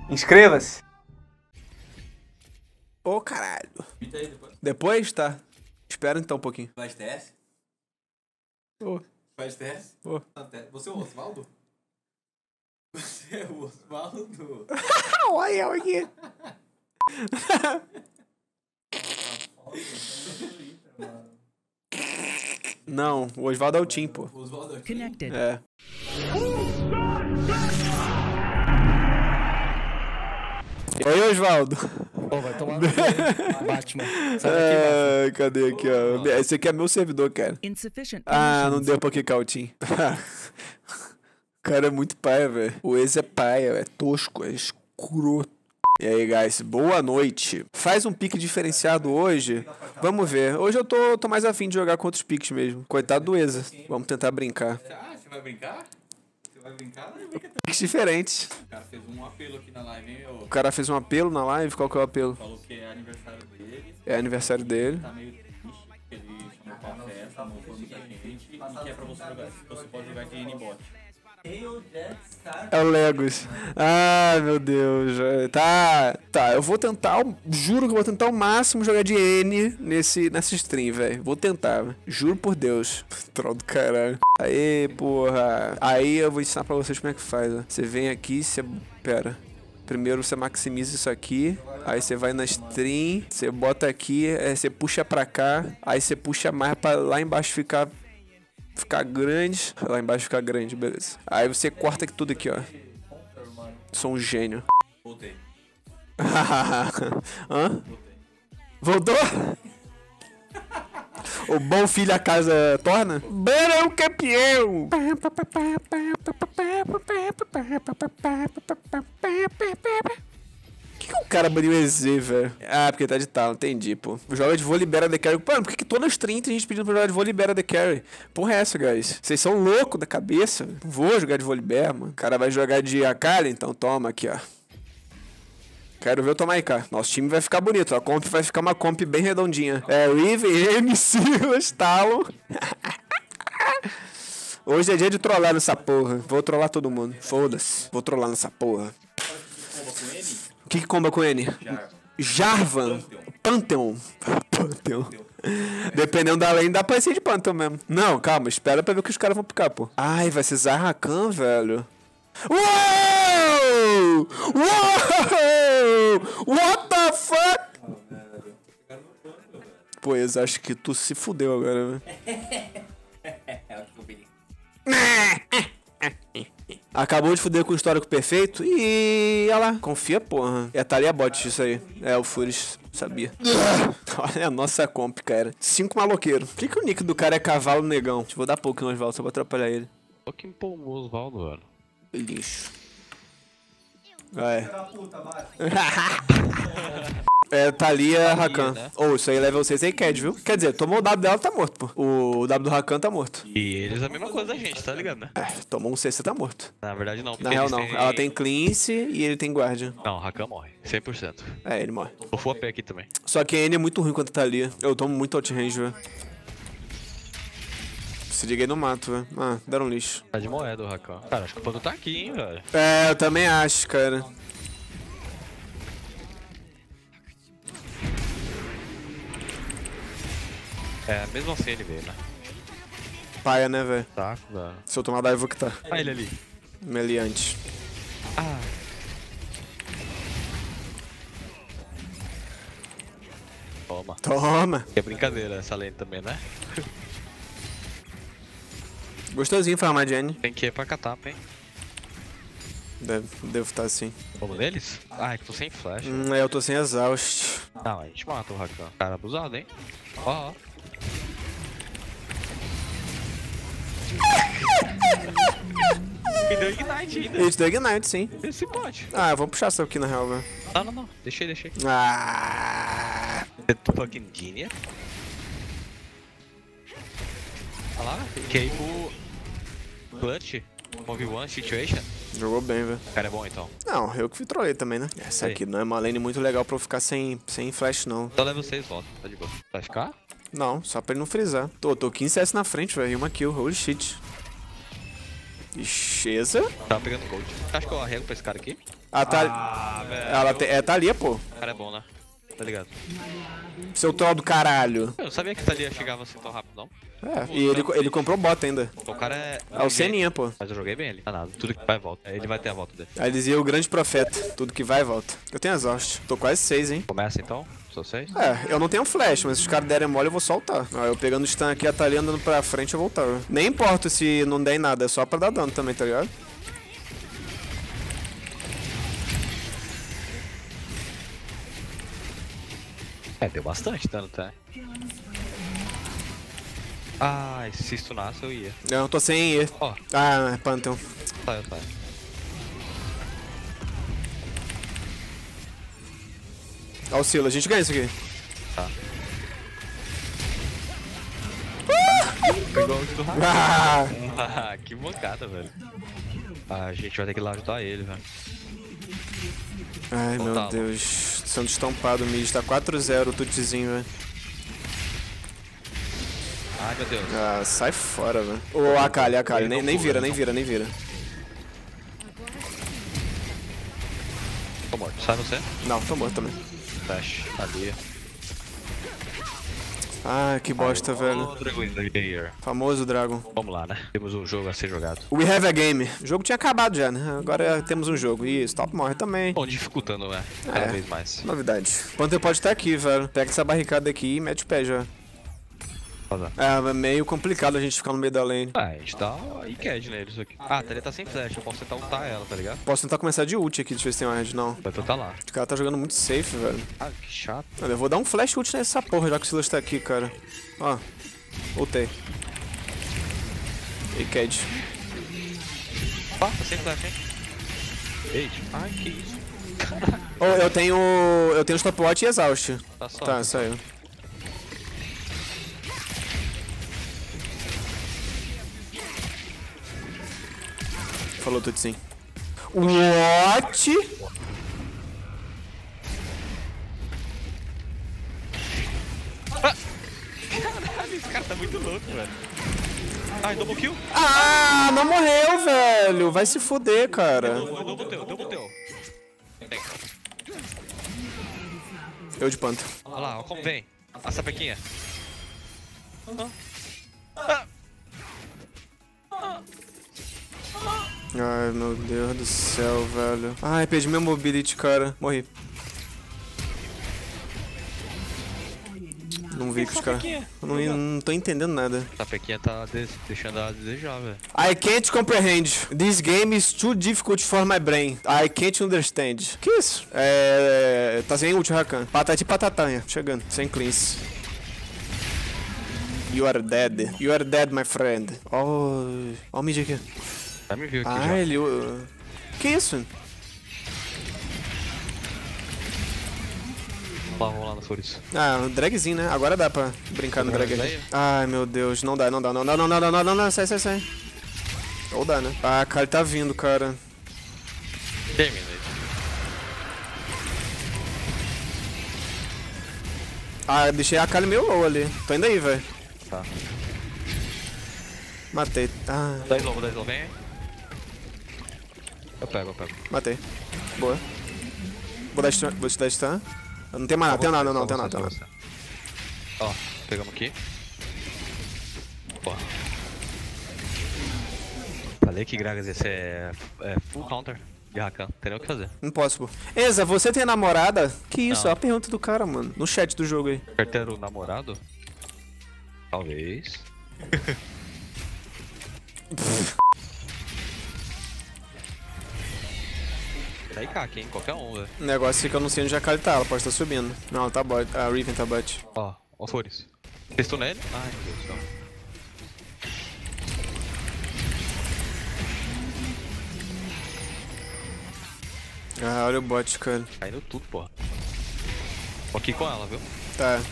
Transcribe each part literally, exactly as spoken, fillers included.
Inscreva-se. Ô, oh, caralho. Aí depois. Depois, tá? Espera então um pouquinho. Faz teste? Oh. Faz teste? Oh. Você é o Osvaldo? Você é o Osvaldo? Olha eu aqui. Não, o Osvaldo é o Tim, pô. O Osvaldo é o Tim? Connected. É. E aí, Osvaldo? Pô, vai tomar no cu, Batman. Sai daqui, Batman. Ah, cadê aqui, ó? Esse aqui é meu servidor, cara. Insufficient Ah, não permissions. deu pra quicar o Tim. O cara é muito paia, velho. O ex é paia, é tosco, é escroto. E aí, guys, boa noite. Faz um pique diferenciado hoje. Vamos ver. Hoje eu tô, tô mais afim de jogar com outros piques mesmo. Coitado do Eza. Vamos tentar brincar. Ah, você vai brincar? Você vai brincar? Não brinca. Piques diferentes. O cara fez um apelo aqui na live, hein, meu? O cara fez um apelo na live. Qual que é o apelo? Falou que é aniversário dele. É aniversário dele. Tá meio triste, que ele chamou pra festa, não foi muita gente. E que é pra você jogar. Você pode jogar de N-Bot. É o Legos. Ai, meu Deus. Tá, tá. Eu vou tentar, juro que eu vou tentar ao máximo jogar de N nesse, nessa stream, velho. Vou tentar, véio. Juro por Deus. Troll do caralho. Aê, porra. Aí eu vou ensinar pra vocês como é que faz, ó. Você vem aqui, você... Pera. Primeiro você maximiza isso aqui. Aí você vai na stream. Você bota aqui, aí você puxa pra cá. Aí você puxa mais pra lá embaixo ficar... Ficar grande. Lá embaixo ficar grande, beleza. Aí você corta aqui tudo aqui, ó. Sou um gênio. Voltei. Hã? Voltou? O bom filho a casa torna? Barão campeão! Por que, que o cara baniu o E Z, velho? Ah, porque tá de tal, entendi, pô. Joga de vôlei, libera the carry. Mano, por que, que todas as trinta a gente pedindo pra jogar de vôlei, libera the carry? Porra é essa, guys? Vocês são loucos da cabeça? Não vou jogar de vôlei, mano. O cara vai jogar de Akali? Então toma aqui, ó. Quero ver eu tomar aí, cara. Nosso time vai ficar bonito. A comp vai ficar uma comp bem redondinha. É, Riven, M, Silas, Talon. Hoje é dia de trollar nessa porra. Vou trollar todo mundo. Foda-se. Vou trollar nessa porra. O que que comba com N? Jarvan. Pantheon. Pantheon. Dependendo da lane, dá pra ser de Pantheon mesmo. Não, calma. Espera pra ver o que os caras vão picar, pô. Ai, vai ser Zarrakan, velho. Uou! Uou! What the fuck? Pois, acho que tu se fudeu agora, velho. Acabou de fuder com o histórico perfeito e olha lá, confia, porra. É a Thalia Bot isso aí. É o Furious, sabia. Olha a nossa comp, cara. Cinco maloqueiros. Por que, que o nick do cara é cavalo negão? Vou dar pouco no Osvaldo, só pra atrapalhar ele. Olha que empolgou o Osvaldo, velho. Lixo. É. É, Thalia Rakan. né? Ou, oh, isso aí é level seis aí, Cad, viu? Quer dizer, tomou o W dela, tá morto, pô. O W do Rakan tá morto. E eles é a mesma coisa da gente, tá ligado, né? É, tomou um C C, tá morto. Na verdade não. Na real, eles não. têm- Ela tem Cleanse e ele tem Guardian. Não, o Rakan morre. cem por cento. É, ele morre. Eu full A P aqui também. Só que a N é muito ruim quanto a Thalia. Eu tomo muito outrange, velho. Se liguei no mato, velho. Ah, deram lixo. Tá de moeda o Rakan. Cara, acho que o Pando tá aqui, hein, velho. É, eu também acho, cara. É, mesmo assim ele veio, né? Paia, né, velho? Saco, velho. Se eu tomar dive, eu vou quitar. Ah, ele ali. Meliante. Ah. Toma. Toma. É brincadeira essa lane também, né? Gostosinho farmar de N. Tem que ir pra catapa, hein? Deve, devo estar assim. Vamos neles? Ah, é que tô sem flash. Hum, é, eu tô sem exaust. Não, a gente mata o Rakan. Cara abusado, hein? Ó, ó. Me deu ignite ainda. Ele te deu Ignite, sim. Esse pode. Ah, eu vou puxar essa aqui na real, velho. Não, não, não. Deixei, deixei. Ah. The fucking genius. Olha lá. Fiquei pro Clutch. um v um situation. Jogou bem, velho. O cara é bom então. Não, eu que fui trolei também, né? Essa Aí. aqui não é uma lane muito legal pra eu ficar sem, sem flash, não. Só leva vocês, volta. Tá de boa. Vai ficar? Não, só pra ele não frisar. Tô, tô quinze C S na frente, velho. E uma kill. Holy shit. Ixeza. Tava pegando gold. Acho que eu arrego pra esse cara aqui. Ah, tá. Ah, velho. Ela te... é Thalia, pô. O cara é bom, né? Tá ligado? Seu troll do caralho. Eu não sabia que Thalia chegava assim tão rápido, não. É, e ele, ele comprou bot ainda. O cara é... É o Seninha, pô. Mas eu joguei bem ele. Tá nada. Tudo que vai e volta. Ele vai ter a volta dele. Aí dizia o grande profeta. Tudo que vai, volta. Eu tenho exaust. Tô quase seis, hein. Começa então? Sou seis? É, eu não tenho flash, mas se os caras derem mole, eu vou soltar. Ó, eu pegando o stun aqui, a Thalia andando pra frente, eu voltar. Nem importa se não der em nada, é só pra dar dano também, tá ligado? É, deu bastante dano, tá? Ah, se stunasse eu ia. Eu tô sem E. Ó, Ah, é Pantheon. saiu, saiu. Auxílio, a gente ganha isso aqui. Tá. Pegou o do Rakan. Ah! Ah, que mancada, velho. Ah, a gente vai ter que ir lá ajudar ele, velho. Ai, meu Tá, Deus. Sendo estampado o mid. Tá quatro a zero o tutzinho, velho. Ai, meu Deus. Ah, sai fora, velho. Ô, Akali, Akali. Nem, nem vira, nem vira, nem vira. Tô morto. Sai você? Não, tô morto também. Dash. Ali. Ah, que bosta, velho. Oh, Dragon Slayer. Famoso Dragon. Vamos lá, né? Temos um jogo a ser jogado. We have a game. O jogo tinha acabado já, né? Agora temos um jogo. Isso, top morre também. Bom, dificultando, né? Cada É. vez mais. Novidade. Panther pode estar aqui, velho. Pega essa barricada aqui e mete o pé já. Rosa. É, é meio complicado a gente ficar no meio da lane. Ah, a gente dá Icad neles aqui. Ah, a Thalia tá sem flash, eu posso tentar ultar ela, tá ligado? Posso tentar começar de ult aqui, deixa eu ver se tem uma red, não. Vai tentar lá. O cara tá jogando muito safe, velho. Ah, que chato. Olha, eu vou dar um flash ult nessa porra, já que o Silas tá aqui, cara. Ó, ultei. E Cad. Ah, tá sem flash, hein? Eita. Ai, que isso. Oh, eu tenho. Eu tenho stopwatch e exaust. Tá só. Tá, saiu. Falou, Tutsin. What? Caralho, esse cara tá muito louco, velho. Ai, double kill. Ah, não morreu, velho. Vai se fuder, cara. Eu double teu, double teu. Tem. Eu de panto. Olha lá, ó como vem. A sapequinha. Ai, meu Deus do céu, velho. Ai, perdi meu mobility, cara. Morri. Não vi que os caras... Eu não, não tô entendendo nada. A sapequinha tá des- deixando ela desejar, velho. I can't comprehend. This game is too difficult for my brain. I can't understand. Que isso? É... Tá sem ult, Rakan. Patati patatanha. Chegando. Sem cleanse. You are dead. You are dead, my friend. Oh... Ó o mid aqui. Já me viu aqui Ah, já. ele... uh, Que isso? Vamos lá, vamos lá no Fúrios. Ah, um dragzinho, né? Agora dá pra brincar no drag aqui. Daí? Ai, meu Deus. Não dá, não dá. Não dá, não dá, não dá, não dá. Sai, sai, sai. Ou dá, né? Ah, cara, ele tá vindo, cara. Termina aí. Ah, deixei a Kali meio low ali. Tô indo aí, velho. Tá. Matei. Ah, dá slow, dá slow, vem aí. Eu pego, eu pego. matei. Boa. Vou dar stun. Vou te dar stun. Não tem mais nada, tem nada, não, não, tem nada, tem nada. Ó, pegamos aqui. Pô. Falei que Gragas esse é, é full counter de Rakan, não tem nem o que fazer. Impossible. Exa, você tem namorada? Que isso? Não. Ó a pergunta do cara, mano. No chat do jogo aí. Quer ter o namorado? Talvez. Tá aí, Kaki, hein? Qualquer um, velho. O negócio é que eu não sei onde a Kali tá. Ela pode estar subindo. Não, ela tá bot. A Riven tá bot. Ó, ó Fúrios. Testou nele? Ai, meu Deus do céu. Ah, olha o bot, cara. Caindo tudo, porra. Tô aqui com ela, viu? Tá.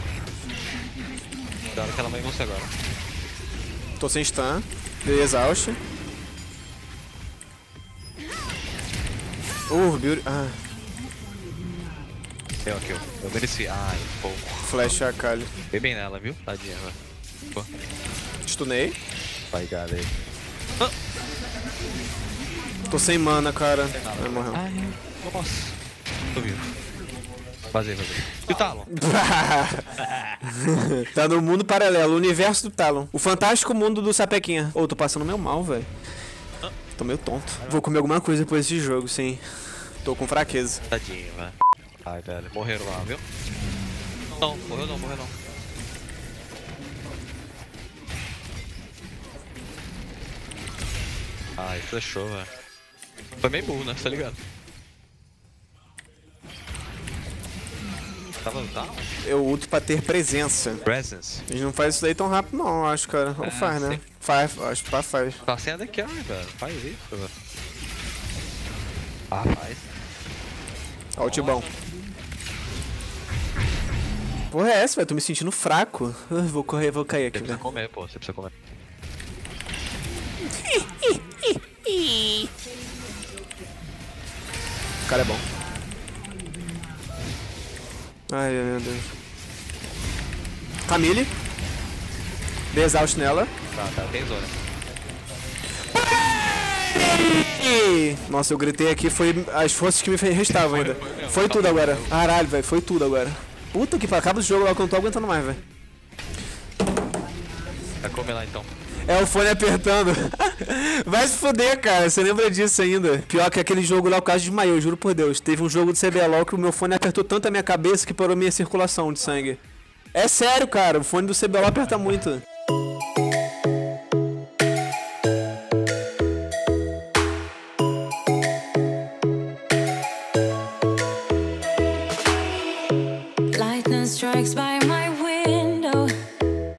Da hora que ela vai em você agora. Tô sem stun. Dei exaust. Uh, beauty. Ah, Eu aqui, ó. Eu mereci. Ai, pô. flash a Kali. Bem bem nela, viu? Tadinha, velho. Pô. Stunei. Vai, cara aí. Tô sem mana, cara. Ai, morreu. Ai, nossa. Tô vivo. Vazei, vazei. E o Talon? Tá no mundo paralelo, o universo do Talon. O fantástico mundo do Sapequinha. Ô, oh, tô passando meio mal, velho. Tô meio tonto. Vou comer alguma coisa depois desse jogo, sim. Tô com fraqueza. Tadinho, velho. Ai, velho. Morreram lá, viu? Não, morreu não, morreu não. Ai, flechou, velho. Foi meio burro, né? Tá ligado? Tava no Talon? Eu uso pra ter presença. Presence. A gente não faz isso daí tão rápido não, eu acho, cara. Ou É, faz, né? sim. Faz, acho que faz, faz. Tá sem a D K, velho. Faz isso, velho. Ah, faz. Ó o Tibão. Porra é essa, velho? Tô me sentindo fraco. Uh, vou correr, vou cair aqui, Você precisa velho. comer, pô. Você precisa comer. O cara é bom. Ai, meu Deus. Camille. Dei exaust nela. Tá, tá. Tem zona. Ih, nossa, eu gritei aqui, foi as forças que me restavam ainda. Foi tudo agora. Caralho, velho, foi tudo agora. Puta que pariu, acaba o jogo lá que eu não tô aguentando mais, velho. Vai comer lá então. É o fone apertando. Vai se fuder, cara. Você lembra disso ainda? Pior que aquele jogo lá, o caso desmaiou, juro por Deus. Teve um jogo de C B L O que o meu fone apertou tanto a minha cabeça que parou minha circulação de sangue. É sério, cara. O fone do C B L O aperta muito.